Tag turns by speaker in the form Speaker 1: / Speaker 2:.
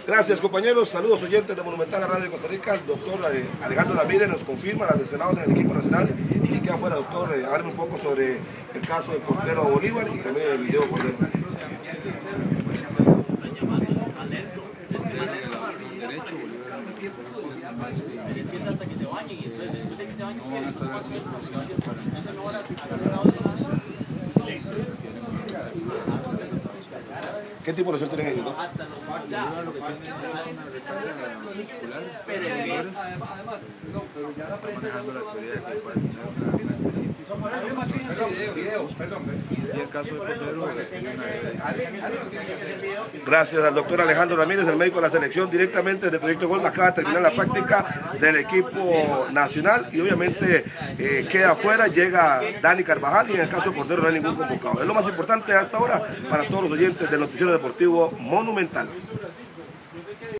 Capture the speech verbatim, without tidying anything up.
Speaker 1: Gracias, compañeros. Saludos, oyentes de Monumental, la Radio de Costa Rica. El doctor Alejandro Ramírez nos confirma las lesionados en el equipo nacional y que queda fuera. Doctor, eh, háblame un poco sobre el caso del portero Bolívar y también el video por derecho.
Speaker 2: No van a estar al cien por ciento
Speaker 1: ¿Qué tipo de lesión tienen ellos? ¿No?
Speaker 2: lo que tienen es una recarga muscular, pero ya está manejando la teoría de que puede tener una apendicitis y el caso de Cordero tiene una herida.
Speaker 1: Gracias al doctor Alejandro Ramírez, el médico de la selección, directamente del Proyecto Gol. Acaba de terminar la práctica del equipo nacional y obviamente eh, queda afuera, llega Dani Carvajal y en el caso de Cordero no hay ningún convocado. Es lo más importante hasta ahora para todos los oyentes del noticiero deportivo Monumental.